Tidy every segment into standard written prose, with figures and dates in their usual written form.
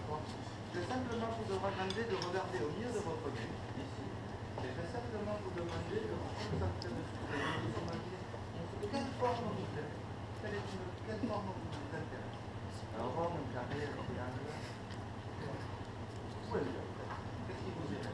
fois. Je vais simplement vous demander de regarder au milieu de votre nez, ici. Et je vais simplement vous demander de vous concentrer dessus. Et de vous demander quelle forme vous plaît. Quelle forme vous intéresse. Alors, rond, un carré, un triangle. Où est le carré? Qu'est-ce qui vous irait?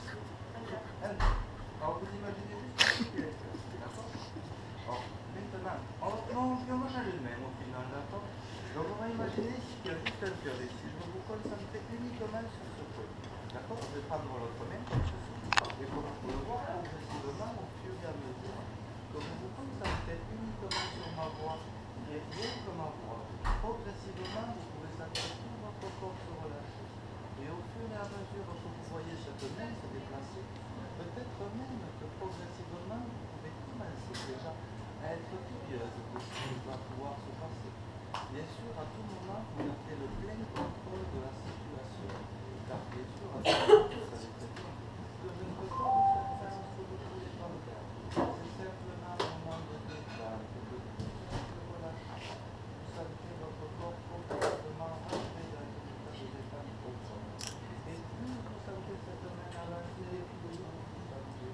Alors, vous imaginez juste ce qui est d'accord? Alors, maintenant, on va changer de même au final, d'accord? Donc, on va imaginer ici qu'il y a juste un cœur ici. Je vais vous concentrer uniquement sur ce point. D'accord? Je vais prendre l'autre main comme ceci. Et comme vous pouvez le voir, progressivement, au fur et à mesure, que vous vous concentrez uniquement sur ma voix, qui est rien que ma voix, progressivement, vous pouvez sentir tout votre corps se relâcher. Et au fur et à mesure que vous voyez cette main se déplacer, peut-être même que progressivement, vous pouvez commencer déjà à être curieuse de ce qui va pouvoir se passer. Bien sûr, à tout moment, vous gardez le plein contrôle de la situation. Car bien sûr, à tout moment, vous savez très bien que je ne peux pas vous faire faire ce que vous voulez pas faire. C'est simplement un moment de détente, de tout simple relâchement. Vous sentez votre corps complètement rentré dans un état de détente profonde. Et plus vous sentez cette main avancer, plus vous sentez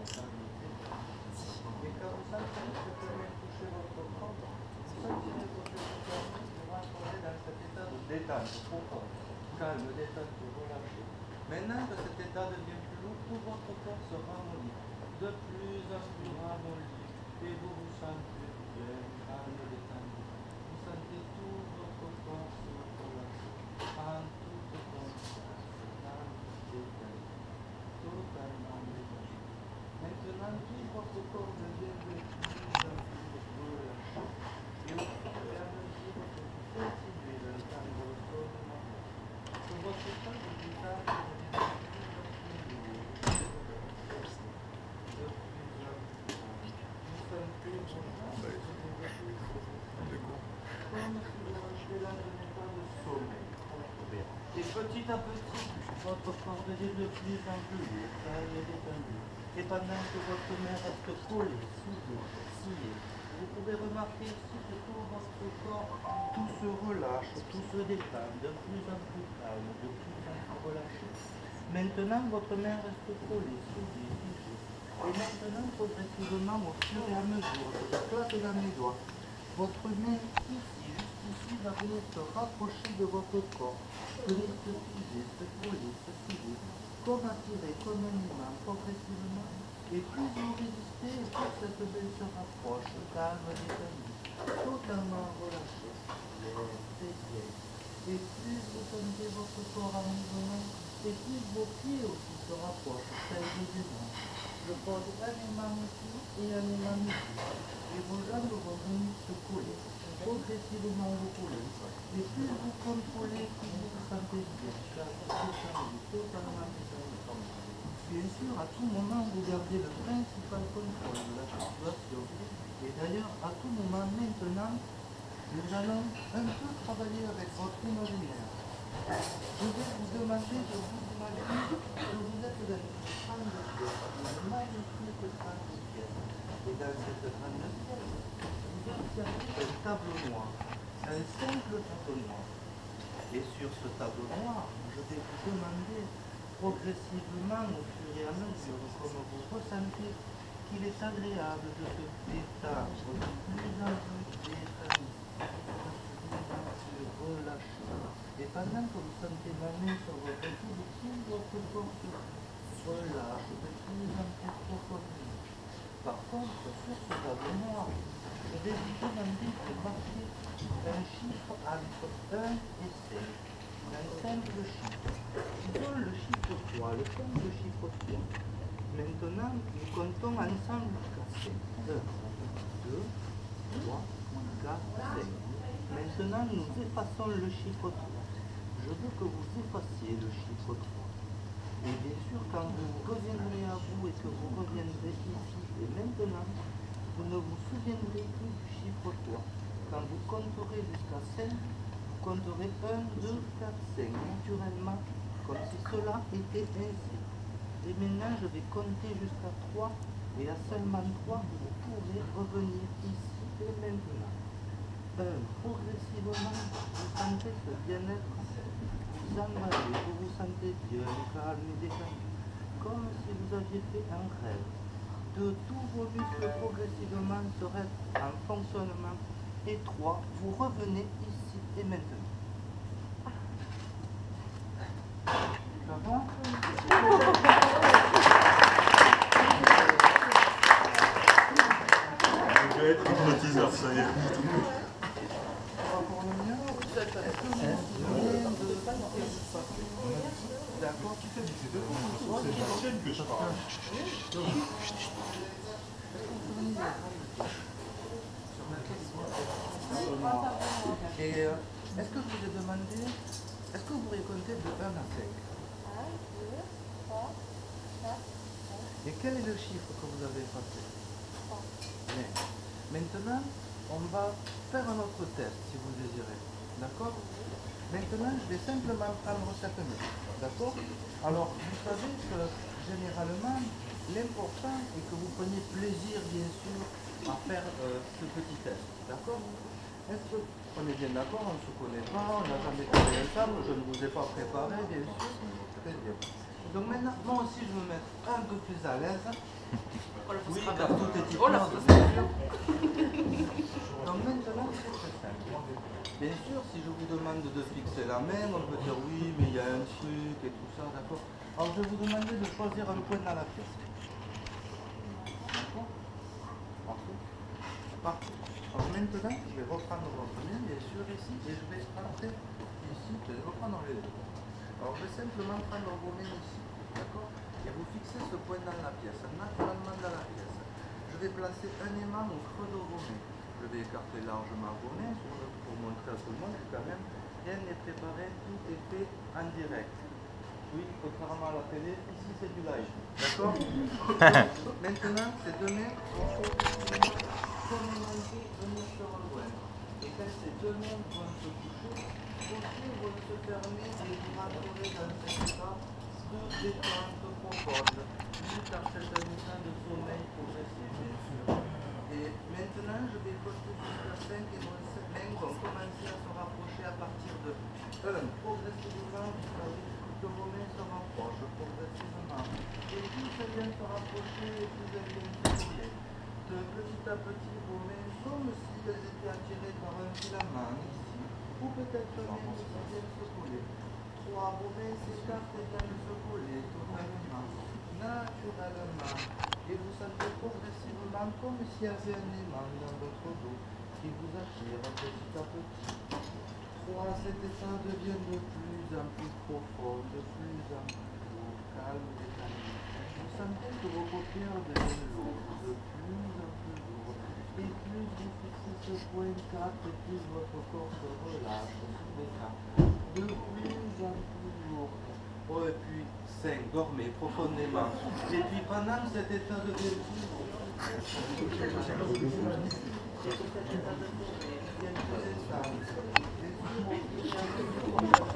et quand vous sentez cette main toucher votre corps, vous sentirez votre corps rentrer dans cet état de détente profonde, calme, détente, relâché. Maintenant que cet état devient plus lourd, tout votre corps se ramollit, de plus en plus ramolli, et vous vous sentez bien, calme, détendu. Vous sentez tout votre corps se relâcher, en toute confiance, calme, détendu, totalement détendu. Maintenant, tout votre corps devient de plus en plus relâché. Et au fur et à mesure que vous continuez d'entendre le son de ma voix, que votre état de détente devient de plus en plus lourd, de plus en plus vous sentez vos jambes se développer progressivement, comme si vous rentrez dans un état de sommeil. Et petit à petit, votre corps devient de plus en plus lourd, calme et détendu. Et pendant que votre main reste collée, soudée, sciée, vous pouvez remarquer ici que tout votre corps, tout se relâche, tout se détend, de plus en plus calme, de plus en plus relâché. Maintenant, votre main reste collée, soudée, figée. Et maintenant, progressivement, au fur et à mesure que je claque dans mes doigts, votre main ici, juste ici, va venir se rapprocher de votre corps, venir se figer, se coller, se figer, comme attiré, comme un imant, progressivement. Et plus vous résistez, et plus cette main se rapproche, calme, détendue, totalement relâché. Bien, très bien. Et plus vous sentez votre corps en mouvement, et plus vos pieds aussi se rapprochent, tels des aimants. Je pose un aimant ici et un aimant ici. Et vos jambes vont venir se coller, progressivement vous coller. Et plus vous contrôlez, plus vous vous sentez bien, totalement détendu. Bien sûr, à tout moment, vous gardez le principal contrôle de la situation. Et d'ailleurs, à tout moment, maintenant, nous allons un peu travailler avec votre imaginaire. Je vais vous demander de vous imaginer que vous êtes dans une grande pièce, une magnifique grande pièce. Et dans cette grande pièce, vous observez un tableau noir, un simple tableau noir. Et sur ce tableau noir, je vais vous demander progressivement, au fur et à mesure, comme vous ressentez qu'il est agréable de se détendre de plus en plus détendu, de plus en plus relâché. Et pendant que vous sentez ma main sur votre coude, tout votre corps se relâche de plus en plus profondément. Par contre, sur ce tableau noir, je vais vous demander de marquer un chiffre entre 1 et 5. Un simple chiffre. Disons le chiffre 3, le simple chiffre 3. Maintenant, nous comptons ensemble jusqu'à 5. 1, 2, 3, 4, 5. Maintenant, nous effaçons le chiffre 3. Je veux que vous effaciez le chiffre 3. Et bien sûr, quand vous reviendrez à vous et que vous reviendrez ici et maintenant, vous ne vous souviendrez plus du chiffre 3. Quand vous compterez jusqu'à 5, vous compterez 1, 2, 4, 5, naturellement, comme si cela était ainsi. Et maintenant, je vais compter jusqu'à 3, et à seulement 3, vous pourrez revenir ici et maintenant. 1. Progressivement, vous sentez ce bien-être, vous emballé, vous vous sentez bien, calme et détendu, comme si vous aviez fait un rêve. De tous vos muscles progressivement se mettent en fonctionnement étroit. Vous revenez ici et maintenant. Ça va? Je vais être hypnotiseur, ça y est. D'accord, tu fais du C'est la chaîne que je parle. Et est-ce que je vous ai demandé, est-ce que vous pourriez compter de 1 à 5? 1, 2, 3, 4, 5, Et quel est le chiffre que vous avez passé? 3. Bien. Maintenant, on va faire un autre test si vous le désirez. D'accord? Maintenant, je vais simplement prendre cette main. D'accord? Alors, vous savez que généralement, l'important est que vous preniez plaisir, bien sûr, à faire ce petit test. D'accord? Est-ce qu'on est bien d'accord? On ne se connaît pas, on n'a jamais travaillé ensemble, je ne vous ai pas préparé, bien sûr. Très bien. Donc maintenant, moi aussi, je vais me mettre un peu plus à l'aise. Oui, car tout est hypnose, bien sûr. Donc maintenant, c'est très simple. Bien sûr, si je vous demande de fixer la main, on peut dire oui, mais il y a un truc et tout ça, d'accord? Alors je vais vous demander de choisir un point dans la pièce. D'accord? Parfait. Parfait. Alors maintenant, je vais reprendre votre main, bien sûr, ici, et je vais entrer ici, je vais reprendre les deux. Alors je vais simplement prendre vos mains ici, d'accord? Et vous fixez ce point dans la pièce, naturellement dans la pièce. Je vais placer un aimant au creux de vos mains. Je vais écarter largement vos mains pour montrer à tout le monde que quand même rien n'est préparé, tout est fait en direct. Oui, contrairement à la télé, ici c'est du live. D'accord? Maintenant, ces deux mains vont venir se rejoindre. Et quand ces deux mains vont se toucher, vos yeux vont se fermer et vous rentrerez dans cet état de détente profonde, jusqu'à cet état de sommeil progressif, bien sûr. Et maintenant, je vais compter jusqu'à 5 et vos mains vont commencer à se rapprocher à partir de 1. Progressivement, vous savez que vos mains se rapprochent progressivement. Et plus elles viennent se rapprocher, et plus elles viennent se coller. De petit à petit, vos mains, comme si elles étaient attirées par un filament ici, ou peut-être même si elles viennent se coller. 3. Vos mains s'écartent et viennent se coller totalement, naturellement. Et vous sentez progressivement comme s'il y avait un aimant dans votre dos qui vous attire petit à petit. 3. Cet état devient de plus en plus profond, de plus en plus lourd, calme et détendu. Vous sentez que vos paupières deviennent lourdes, de plus en plus lourdes. Et plus vous fixez ce point 4, et plus votre corps se relâche sur l'état. De plus en plus lourd. Oh, et puis 5, dormez profondément. Et puis pendant cet état de détente, il y a 2 instants.